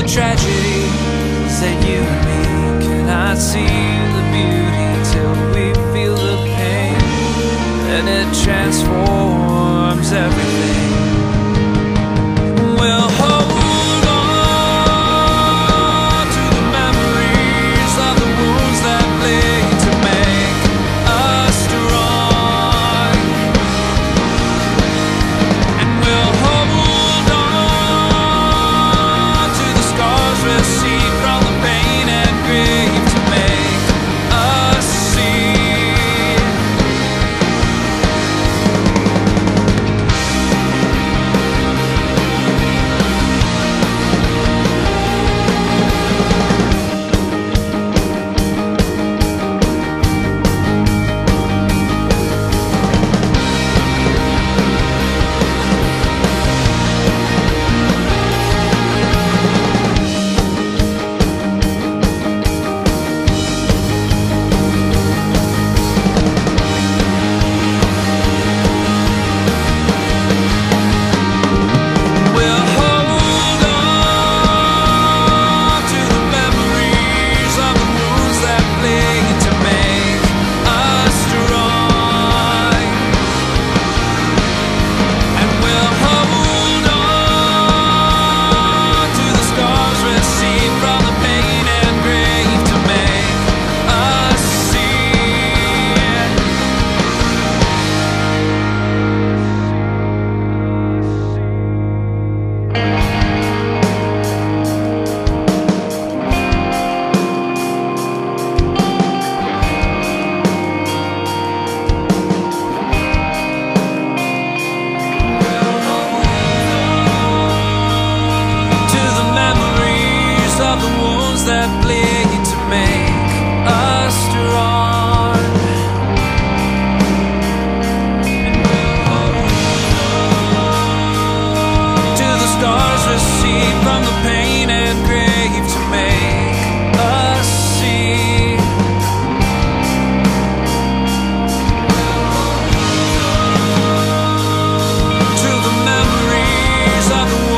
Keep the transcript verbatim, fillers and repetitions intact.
the tragedies that you and me cannot see the beauty till we feel the pain, and it transforms everything. We'll hold on to the memories of the wounds that bleed to make us strong, and we'll hold on to the scars received from the pain and grief to make us see. That bleed to make us strong, and we'll hold on to the scars received from the pain and grief to make us see. To the memories of the